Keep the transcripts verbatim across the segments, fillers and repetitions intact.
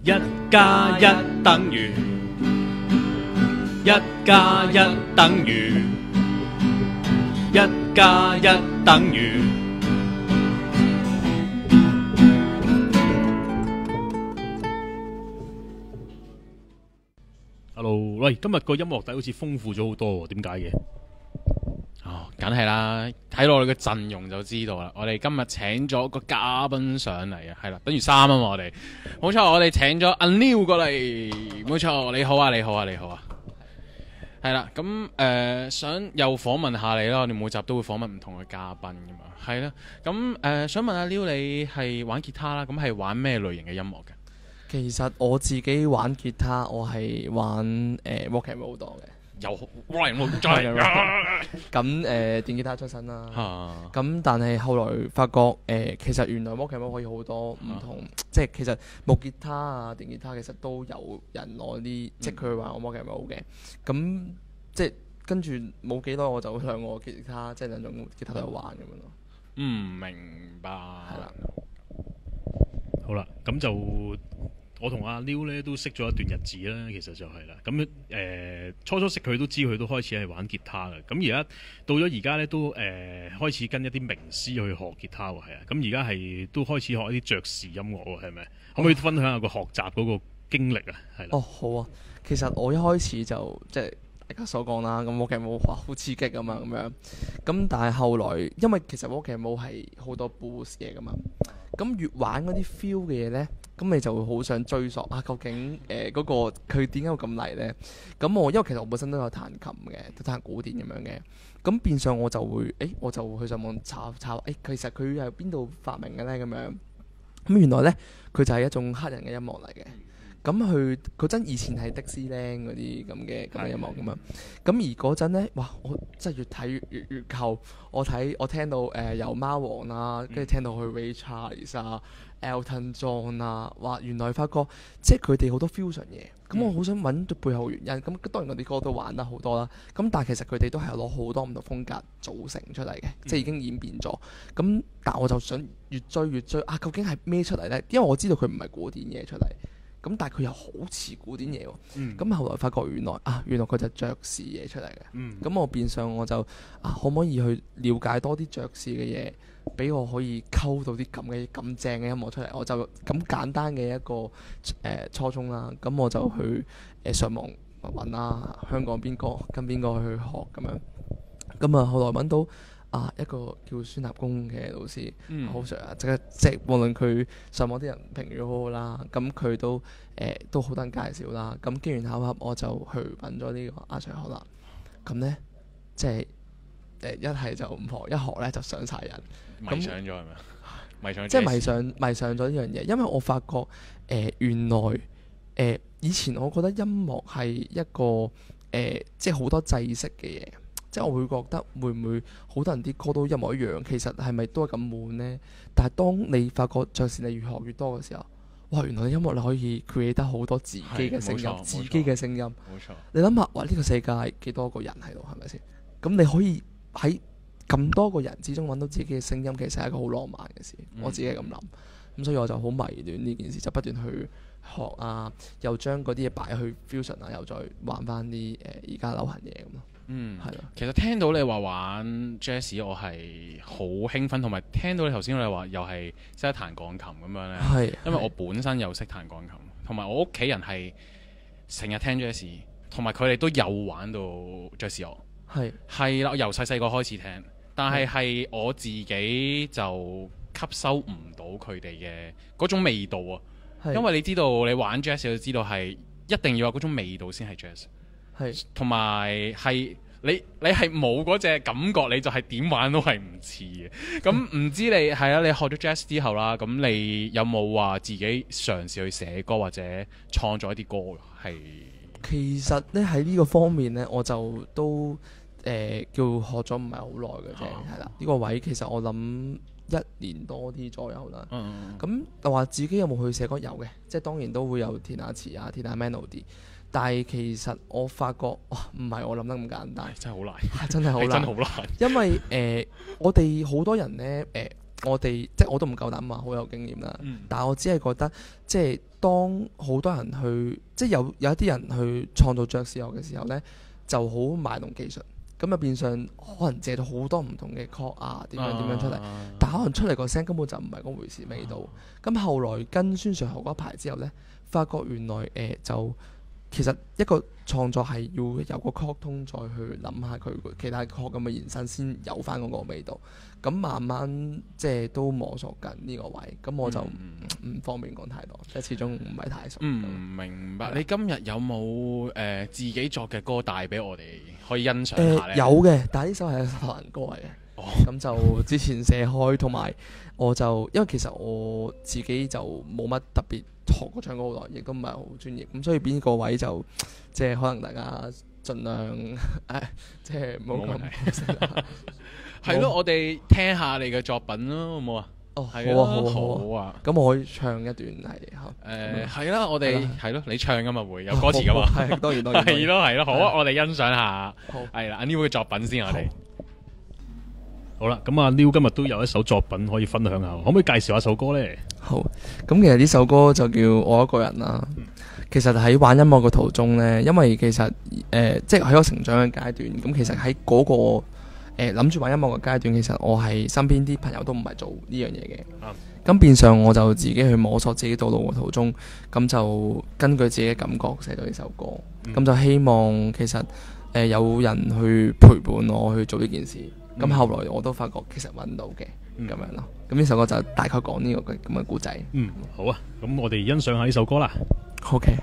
一加一等於一加一等於一加一等於。Hello， 喂，今日個音樂底好似豐富咗好多喎，點解嘅？ 哦，梗係啦，睇落我哋嘅陣容就知道啦。我哋今日請咗個嘉賓上嚟啊，係啦，等於三啊嘛，我哋冇錯，我哋請咗阿 Neil 過嚟，冇錯，你好啊，你好啊，你好啊，係啦，咁誒、呃、想又訪問下你啦，我哋每集都會訪問唔同嘅嘉賓噶嘛，係啦，咁誒、呃、想問阿 Neil 你係玩吉他啦，咁係玩咩類型嘅音樂嘅？ 其實我自己玩吉他，我係玩誒 rock and roll 多嘅。 有 rock and roll 再咁誒電吉他出身啦。咁、 啊、 但係後來發覺誒、呃，其實原來 rock and roll 可以好多唔同，啊、即係其實木吉他啊、電吉他其實都有人攞啲，嗯、即係佢玩 rock and roll 嘅。咁即係跟住冇幾耐我就兩個吉他，即係兩種吉他都有玩咁樣咯。 嗯，明白。 係啦。 好啦，咁就。我同阿 Neil 咧都識咗一段日子啦，其實就係啦。咁誒、呃、初初識佢都知佢都開始係玩吉他嘅。咁而家到咗而家咧都誒、呃、開始跟一啲名師去學吉他喎，係啊。咁而家係都開始學一啲爵士音樂喎，係咪？哦、可唔可以分享下個學習嗰個經歷啊？係啦。 哦，好啊。其實我一開始就即係大家所講啦，咁 rock and roll 哇好刺激啊嘛，咁樣。咁但係後來因為其實 rock and roll 係好多 blues 嘢噶嘛，咁越玩嗰啲 feel 嘅嘢咧。咁你就會好想追溯啊，究竟誒嗰、呃那個佢點解會咁嚟呢？咁我因為其實我本身都有彈琴嘅，都彈古典咁樣嘅。咁變相我就會，誒我就會去上網查查，誒其實佢係邊度發明嘅呢？咁樣咁原來呢，佢就係一種黑人嘅音樂嚟嘅。咁佢嗰陣以前係迪斯僆嗰啲咁嘅咁嘅音樂咁樣。咁而嗰陣呢，哇！我真係越睇越越越扣。我睇我聽到誒、呃、由貓王啦，跟住聽到去 Ray Charles 啊。Elton John 啊，哇！原來發覺即係佢哋好多 fusion 嘢，咁我好想揾到背後原因。咁當然我啲歌都玩得好多啦，咁但係其實佢哋都係攞好多唔同風格組成出嚟嘅，嗯、即係已經演變咗。咁但我就想越追越追啊，究竟係咩出嚟呢？因為我知道佢唔係古典嘢出嚟，咁但係佢又好似古典嘢喎。咁、嗯、後來發覺原來啊，原來佢就係爵士嘢出嚟嘅。咁、嗯、我變相我就啊，可唔可以去了解多啲爵士嘅嘢？俾我可以溝到啲咁嘅咁正嘅音樂出嚟，我就咁簡單嘅一個誒、呃、初衷啦。咁我就去誒、呃、上網揾啦，香港邊個跟邊個去學咁樣。咁啊，後來揾到啊一個叫孫立功嘅老師，嗯、好 Sir 啊，即係即係無論佢上網啲人評語好好啦，咁佢都誒、呃、都好多人介紹啦。咁機緣巧合，我就去揾咗呢個阿 Sir 學啦。咁咧即係。誒一係就唔學，一學咧就上晒人， 迷上咗係咪？迷上即係迷上迷上咗呢樣嘢，因為我發覺誒、呃、原來誒、呃、以前我覺得音樂係一個誒、呃、即係好多制式嘅嘢，即係我會覺得會唔會好多人啲歌都一模一樣，其實係咪都係咁悶呢？但係當你發覺爵士你越學越多嘅時候，哇！原來音樂你可以 create 得好多自己嘅聲音，自己嘅聲音。冇錯。你諗下，哇！呢、呢個世界幾多個人喺度，係咪先？咁你可以喺咁多個人之中揾到自己嘅聲音，其實係一個好浪漫嘅事。嗯、我自己係咁諗，咁所以我就好迷戀呢件事，就不斷去學啊，又將嗰啲嘢擺去 fusion 啊，又再玩翻啲誒而家流行嘢咁咯。 嗯，係咯。 其實聽到你話玩 jazz， 我係好興奮，同埋聽到你頭先你話又係識得彈鋼琴咁樣咧。係，因為我本身又識彈鋼琴，同埋我屋企人係成日聽 jazz， 同埋佢哋都有玩到 jazz 樂。係係啦，我由細細個開始聽，但係係我自己就吸收唔到佢哋嘅嗰種味道啊。因為你知道你玩 jazz 就知道係一定要有嗰種味道先係 jazz。係，同埋係你你係冇嗰隻感覺，你就係點玩都係唔似嘅。咁唔知你係啊？你學咗 jazz 之後啦，咁你有冇話自己嘗試去寫歌或者創作一啲歌？係其實咧喺呢個方面咧，我就都。誒、呃、叫學咗唔係好耐嘅啫，係啦、啊，呢、呢個位其實我諗一年多啲左右啦。咁就話自己有冇去寫歌？有嘅，即係當然都會有填下詞啊，填下 melody。但係其實我發覺哇，唔係我諗得咁簡單， 真係好難， 真係好難， 真係好難。 因為誒、呃，我哋好多人咧誒、呃， 我哋即係我都唔夠膽話好有經驗啦， 嗯、 但係我只係覺得即係當好多人去即係有有一啲人去創造爵士樂嘅時候呢，就好賣弄技術，咁就變相可能借到好多唔同嘅 chord 啊點樣點樣出嚟，啊、但可能出嚟個聲根本就唔係嗰回事味道。咁、啊、後來跟孫瑞豪嗰排之後呢，發覺原來誒、呃、就其實一個創作係要有個 chord 通再去諗下佢其他 chord 咁嘅延伸，先有翻嗰個味道。咁慢慢即係都摸索緊呢個位，咁我就唔、嗯、方便講太多，即係始終唔係太熟。 嗯，明白。你今日有冇誒、呃、自己作嘅歌帶俾我哋可以欣賞下咧、呃？有嘅，但係呢首係一首人歌嚟嘅。哦，咁就之前寫開，同埋我就因為其實我自己就冇乜特別學過唱歌好耐，亦都唔係好專業，咁所以邊個位就即係可能大家盡量誒，即係冇咁。 係咯，我哋聽下你嘅作品咯，好唔好啊？ 哦，係啊，好好好啊。 咁我可以唱一段係誒，係啦，我哋係咯，你唱噶嘛，會有歌詞噶嘛？ 係，當然當然。 係咯係咯，好啊，我哋欣賞下。好，係啦，阿 Neil 嘅作品先，我哋。 好啦，咁阿 Neil 今日都有一首作品可以分享下，可唔可以介紹下首歌咧？ 好，咁其實呢首歌就叫《我一個人》啦。嗯、其實喺玩音樂嘅途中咧，因為其實誒、呃，即係喺我成長嘅階段，咁其實喺嗰、那個。誒諗住玩音樂嘅階段，其實我係身邊啲朋友都唔係做呢樣嘢嘅。咁、嗯、變相我就自己去摸索自己道路嘅途中，咁就根據自己嘅感覺寫咗呢首歌。咁、嗯、就希望其實誒、呃、有人去陪伴我去做呢件事。咁、嗯、後來我都發覺其實揾到嘅咁、嗯、樣咯。咁呢首歌就大概講呢、這個咁嘅故仔。 嗯，好啊。咁我哋欣賞下呢首歌啦。 OK。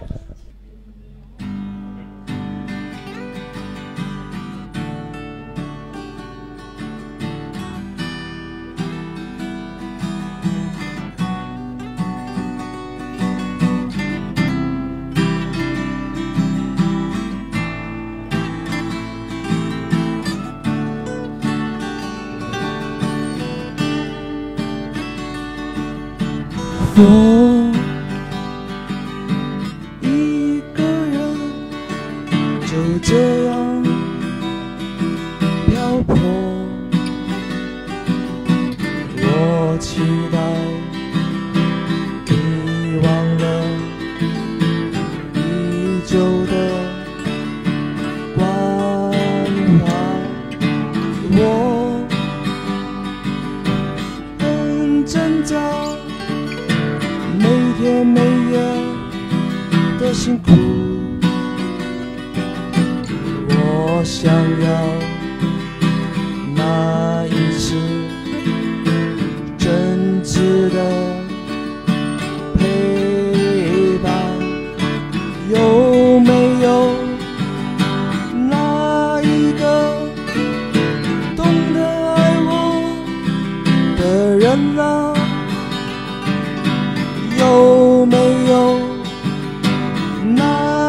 我一個人就這樣漂泊，我期待你忘了已久的關懷，我很掙扎每天每夜的辛苦，我想要那一次真摯的陪伴，有沒有那一個懂得愛我的人啊？有沒有那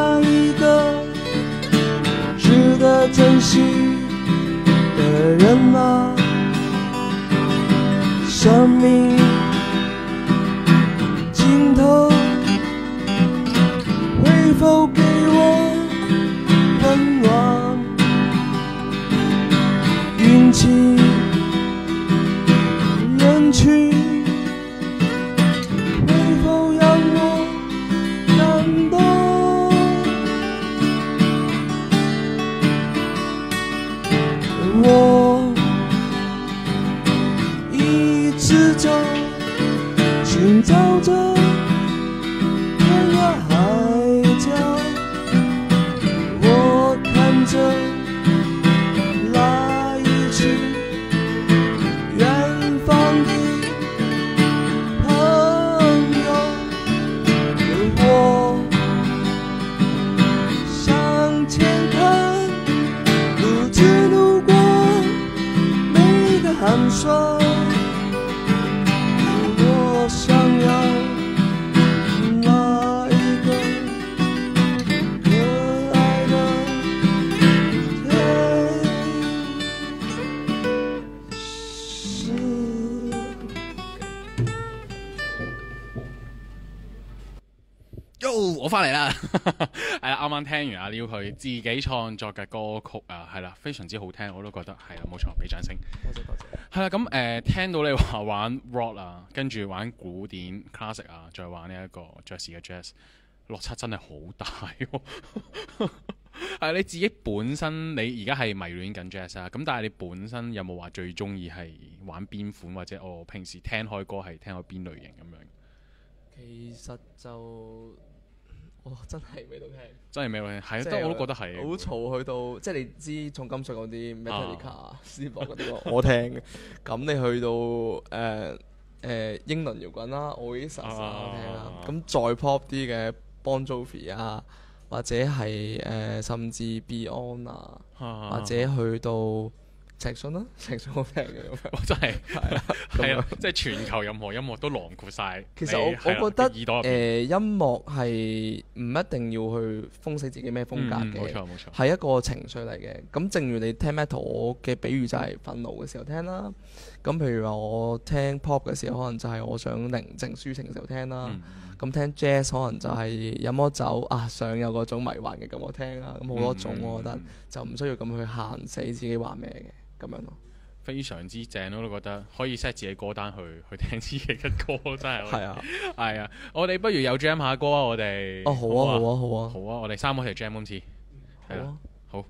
Yo， 我翻嚟啦，係啦，啱啱聽完阿 Liu 佢自己創作嘅歌曲啊，係啦，非常之好聽，我都覺得係啦，冇錯，俾掌聲。 多謝多謝。 係啦，咁誒、呃、聽到你話玩 rock 啊，跟住玩古典 classic 啊，再玩呢一個爵士嘅 jazz，落差真係好大喎。係你自己本身，你而家係迷戀緊 jazz 啊，咁但係你本身有冇話最中意係玩邊款，或者我平時聽開歌係聽開邊類型咁樣？ 其實就我真係咩都聽， 真係咩都聽，係啊，我都覺得係好嘈去到，即係你知重金屬嗰啲 Metallica、斯博嗰啲我聽嘅。咁你去到誒誒、呃呃、英倫搖滾啦，Oasis我聽啦。咁、啊、再 pop 啲嘅 Bon Jovi 啊，或者係誒、呃、甚至 Beyond 啊，啊或者去到陳奕迅啦，陳奕迅好聽嘅咁樣， 真係係啊，係啊，即係全球任何音樂都囊括晒。 其實我我覺得誒、呃、音樂係唔一定要去封死自己咩風格嘅， 冇錯冇錯， 係一個情緒嚟嘅。咁正如你聽 metal，我嘅比喻就係憤怒嘅時候聽啦。咁譬如話我聽 pop 嘅時候，可能就係我想寧靜抒情嘅時候聽啦。咁、嗯、聽 jazz 可能就係飲咗酒啊，想有嗰種迷幻嘅感覺聽啦。咁好多種，我覺得、嗯、就唔需要咁去限死自己話咩嘅。咁樣咯， 非常之正，我都覺得可以 set 自己歌單去去聽自己嘅歌，真係係啊， 係啊，我哋不如有 jam 下歌啊，我哋哦好啊好啊好啊好啊，我哋三個一齊 jam 今次，係啊，好。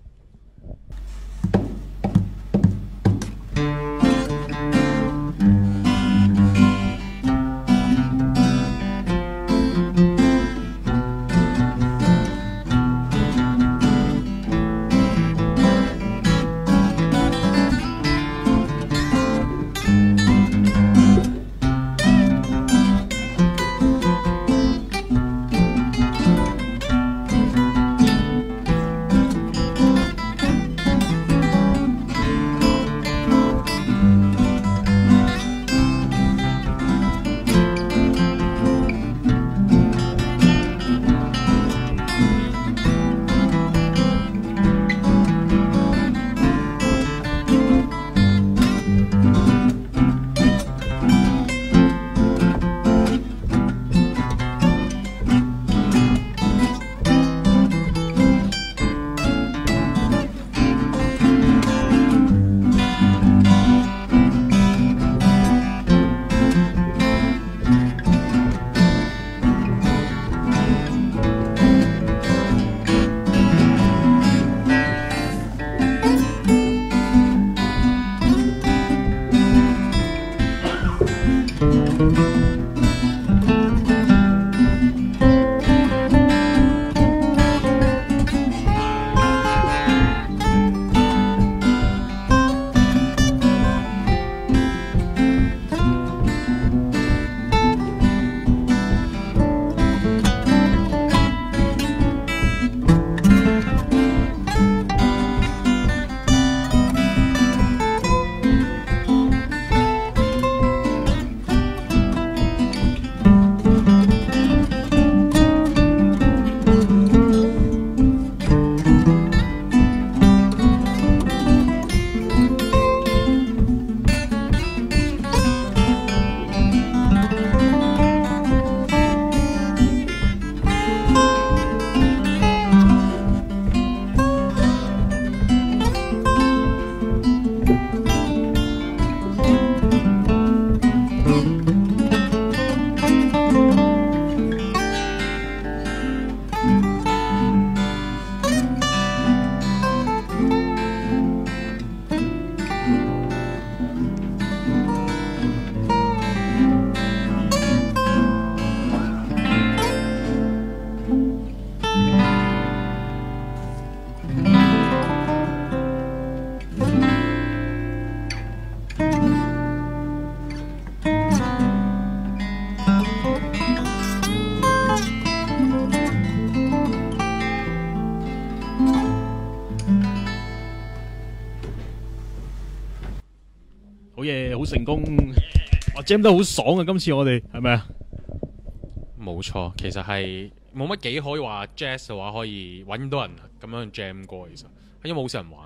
好嘢，好成功，我 jam 得好爽啊！今次我哋係咪啊？ 冇錯，其實係冇乜幾可以話 jazz 嘅話可以揾到人咁樣 jam 歌，其實因為好少人玩，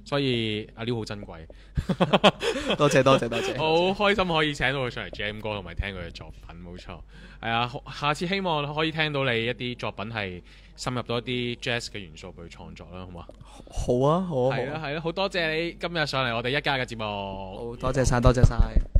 所以阿 Liu 好珍貴， 多謝多謝多謝， 好開心可以請到佢上嚟 jam 歌同埋聽佢嘅作品，冇錯。係啊，下次希望可以聽到你一啲作品係深入到一啲 jazz 嘅元素去創作啦，好嘛？ 好啊好啊， 係啊係啊，好多謝你今日上嚟我哋一家嘅節目， 好多謝晒多謝晒。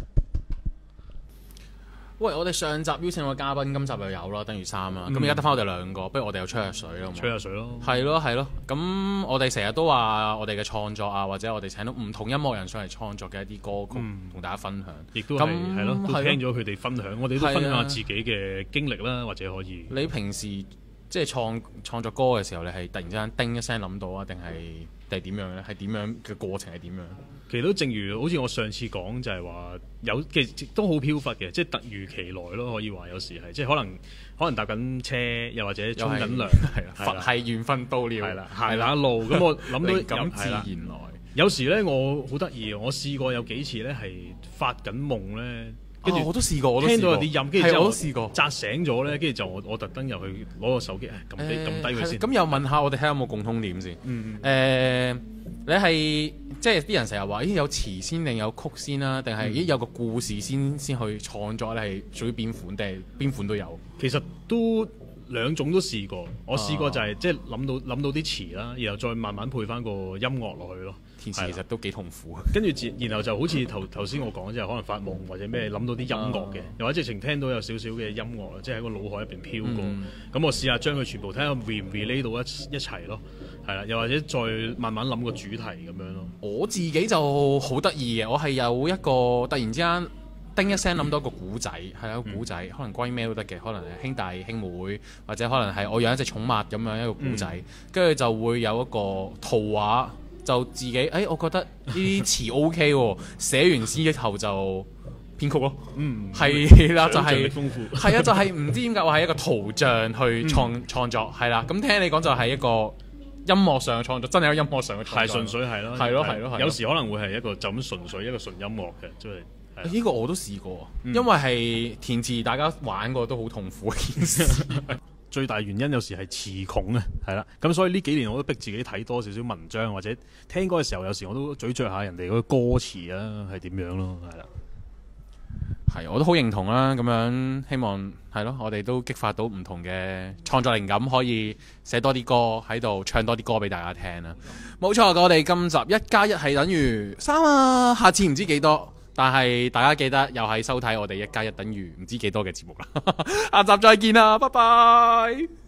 喂，我哋上集邀請個嘉賓，今集又有啦，等於三啦。咁而家得翻我哋兩個，不如我哋又吹下水咯， 吹下水咯。 係咯係咯。咁我哋成日都話我哋嘅創作啊，或者我哋請到唔同音樂人上嚟創作嘅一啲歌曲，同、嗯、大家分享。 亦都係係咯，都聽咗佢哋分享，我哋都分享下自己嘅經歷啦，或者可以。 你平時即係創創作歌嘅時候，你係突然之間叮一聲諗到啊，定係定係點樣咧？係點樣嘅過程係點樣？ 其實都正如好似我上次講，就係話有其實都好飄忽嘅，即係突如其來咯，可以話有時係即係可能可能搭緊車，又或者沖緊涼，係啦， 佛係緣分到了， 係啦，行下路咁我諗到咁自然來。 有時咧我好得意，我試過有幾次咧係發緊夢咧。跟住、 哦、我都試過，我都聽到有啲音，跟住之後我都試過， 扎醒咗咧，跟住就我我特登入去攞個手機，撳低撳低佢先。 咁又問下我哋睇下有冇共通點先。嗯誒、呃，你係即係啲人成日話，咦有詞先定有曲先啦，定係咦有個故事先先去創作咧？係屬於邊款定係邊款都有？ 其實都兩種都試過。我試過就係、是啊、即係諗到諗到啲詞啦，然後再慢慢配翻個音樂落去咯。 填詞其實都幾痛苦。 跟住然後就好似頭頭先我講，即係可能發夢或者咩諗到啲音樂嘅，又、啊、或者直情聽到有少少嘅音樂，即係喺個腦海入邊飄過。咁、嗯、我試下將佢全部睇下 re 唔 relate 到一一齊咯，係啦，又或者再慢慢諗個主題咁樣咯。 我自己就好得意嘅，我係有一個突然之間叮一聲諗到一個古仔，係一個古仔，嗯、可能關於咩都得嘅，可能係兄弟兄妹，或者可能係我養一隻寵物咁樣一個古仔，跟住、嗯、就會有一個圖畫。就自己，誒、哎，我覺得呢啲詞 O K 喎，寫完詩之後就編曲咯。嗯，係啦，就係、是，係啊，就係、是、唔知點解話係一個圖像去創、嗯、創作，係啦。咁聽你講就係一個音樂上嘅創作，真係有音樂上嘅創作。係純粹係咯，係咯，係咯，有時可能會係一個就咁純粹一個純音樂嘅，即係呢個我都試過，嗯、因為係填詞，大家玩過都好痛苦嘅件事。最大原因有時係詞窮啊，係啦，咁所以呢幾年我都逼自己睇多少少文章，或者聽歌嘅時候，有時我都咀嚼下人哋嗰個歌詞啊，係點樣咯，係啦，係我都好認同啦，咁樣希望係咯，我哋都激發到唔同嘅創作靈感，可以寫多啲歌喺度，唱多啲歌俾大家聽啦。冇錯，我哋今集一加一係等於三啊，下次唔知幾多。但係大家記得又係收睇我哋一加一等於唔知幾多嘅節目啦，下集再見啦，拜拜。